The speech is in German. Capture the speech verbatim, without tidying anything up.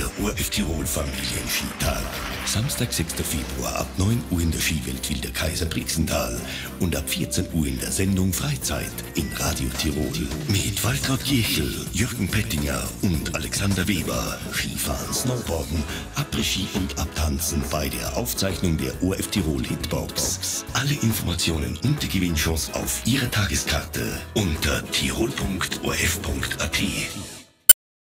der O R F Tirol Familienskitag. Samstag, sechster Februar ab neun Uhr in der Skiwelt Wilder Kaiser Brixental und ab vierzehn Uhr in der Sendung Freizeit in Radio Tirol. Mit Waltraud Kirchel, Jürgen Pettinger und Alexander Weber. Skifahren, Snowboarden, Après-Ski und Abtanzen bei der Aufzeichnung der O R F Tirol Hitbox. Alle Informationen und die Gewinnchance auf Ihre Tageskarte unter tirol punkt o r f punkt a t.